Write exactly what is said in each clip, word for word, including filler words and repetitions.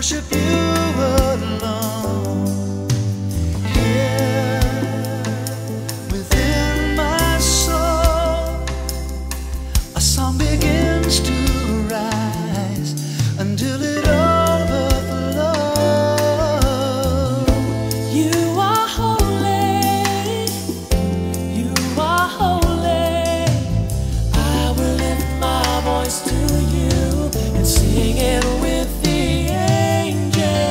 worship you alone. Here within my soul, a song begins to rise until it overflows. You are holy, you are holy. I will lift my voice to you and sing it with the angels.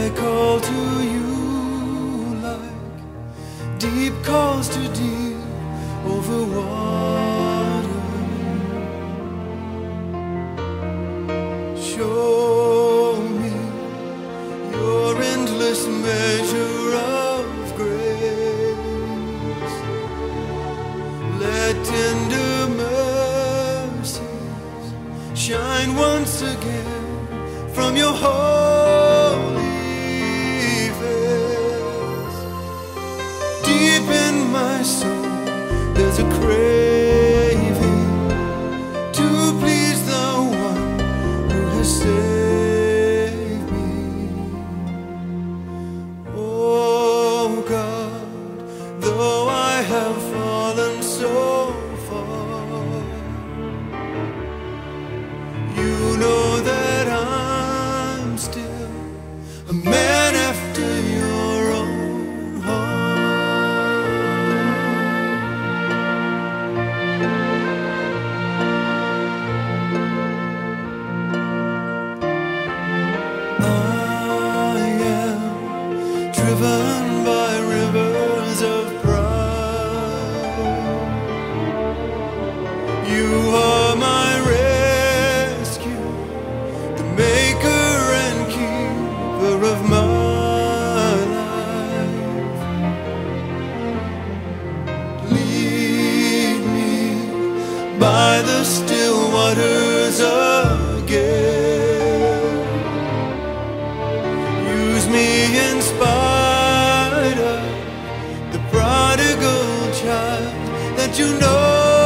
I call to you like deep calls to deep over water. Show me your endless measure of grace. Let tender mercies shine once again from your holy face. Deep in my soul there's a craving to please the one who has saved me. Oh God, though I have fallen so far, you know that I'm still a man after your own heart. I am driven by rivers of pride. You are my rescue, the maker and keeper of my life. Lead me by the still waters again. Use me in spite of the prodigal child that you know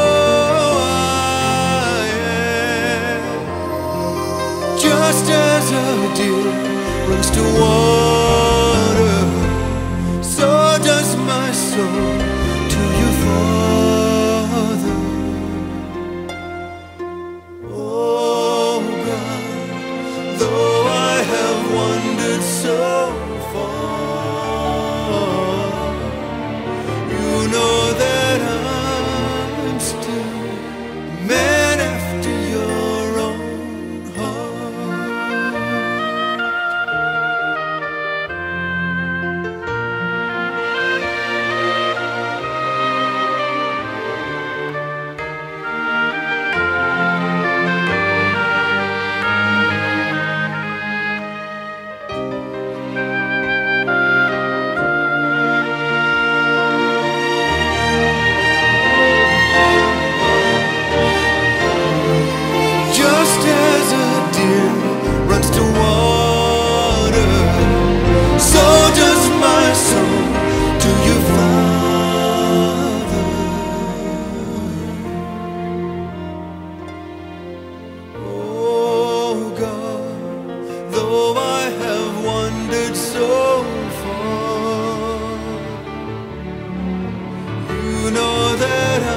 I am. Just as a deer runs to water, so does my soul to you, Father. Oh God, though I have wandered so far, you know that I'm still a man after your own heart. Just as a deer runs to water, so does my soul to you, Father. Oh God, though I have wandered so far, you know that